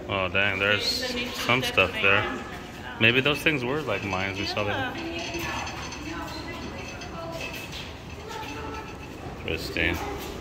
Oh dang, there's some stuff there. Maybe those things were like mines. We saw them. Interesting.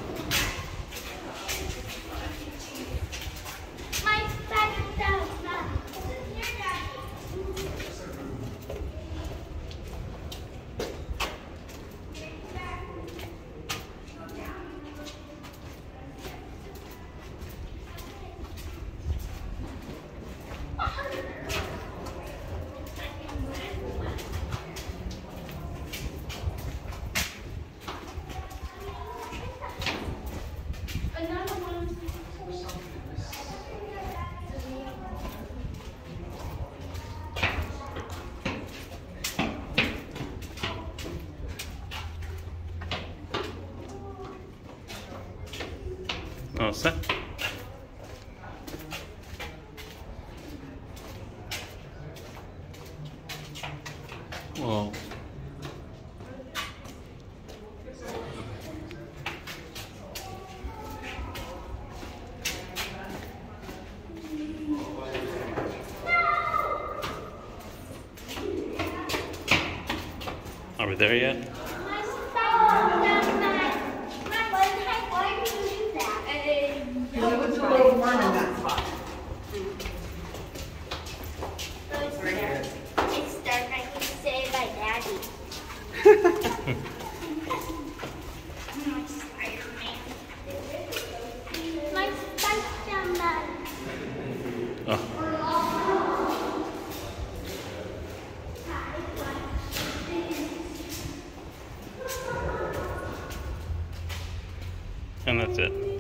Oh, set. Whoa. Are we there yet? And that's it.